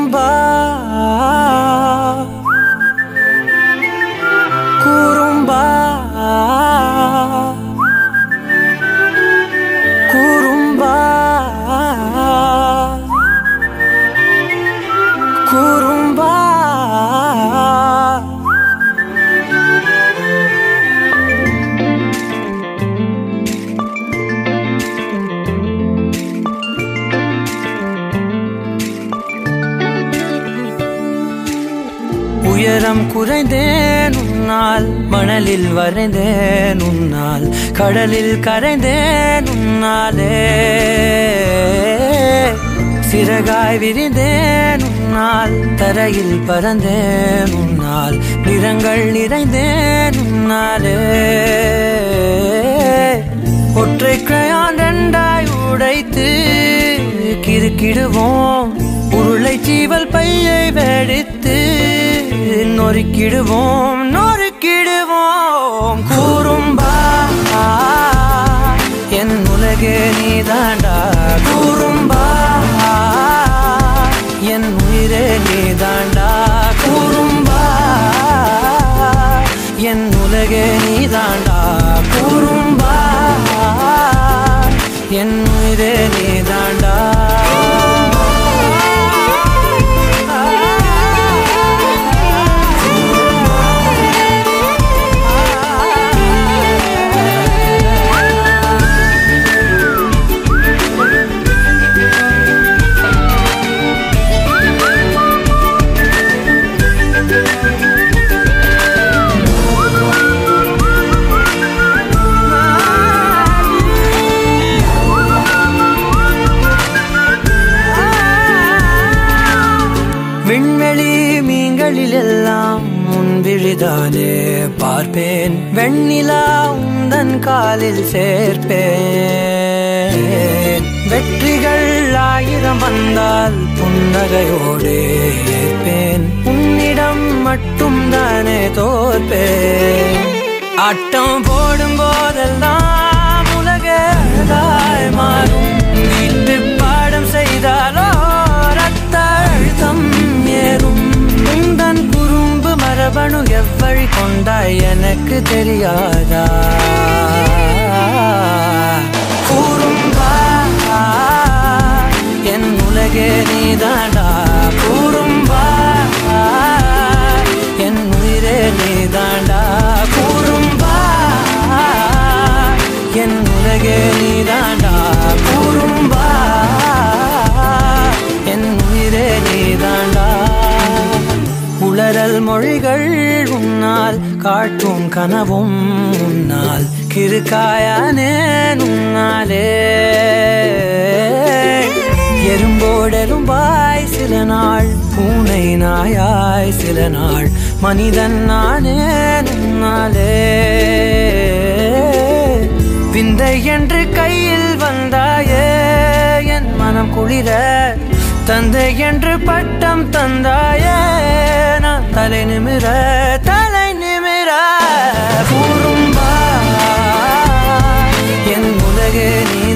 குறும்பா குறும்பா குறும்பா குறும்பா உயரம் குறைந்தேன் உன்னால், மணலில் வரைந்தேன் உன்னால், கடலில் கரைந்தேன் உன்னாலே, சிறகாய் விரிந்தேன் உன்னால், தரையில் பறந்தேன் உன்னால், நிறங்கள் நிறைந்தேன் உன்னாலே, ஒற்றை கிரையான் ரெண்டாய் உடைத்து கிறுக்கிடுவோம், உருளை சீவல் பையை வெடித்து நொறுக்கிடுவோம் நொறுக்கிடுவோம். குறும்பா என் உலகே நீதாண்டா, குறும்பா என் உயிரே நீதாண்டா, குறும்பா என் உலகே நீதாண்டா, குறும்பா என் உயிரே நீதாண்டா. விண்வெளி மீன்களில் எல்லாம் உன் விழிதானே பார்ப்பேன், வெண்ணிலா உந்தன் காலில் சேர்ப்பேன், வெற்றிகள் 1000 வந்தால் புன்னகையோடு ஏற்பேன், உன்னிடம் மட்டும் தானே தோற்பேன். ஆட்டம் போடும் போதெல்லாம் உலக அழகாய் மாறும், வீட்டு பாடம் செய்தாலோ ரத்த அழுத்தம் ஏறும், உந்தன் குறும்பு மரபணு எவ்வழி கொண்டாய் எனக்கு தெரியாதா. குறும்பா என் உலகே நீதாண்டா, குறும்பா என் உயிரே நீதாண்டா, குறும்பா என் உலகே நீதாண்டா, குறும்பா என் உயிரே நீதாண்டா. உளறல் மொழிகள் உன்னால், காட்டும் கனவும் உன்னால், கிறுக்காயானே உன்னாலே, எறும்போடெரும்பாய் சில நாள், பூனை நாயாய் சில நாள், மனிதன் நானே உன்னாலே, விந்தை என்று கையில் வந்தாயே என் மனம் குளிர, தந்தை என்று பட்டம் தந்தாயே நான் தலை நிமிர தலை நிமிர. குறும்பா என் உலகே நீ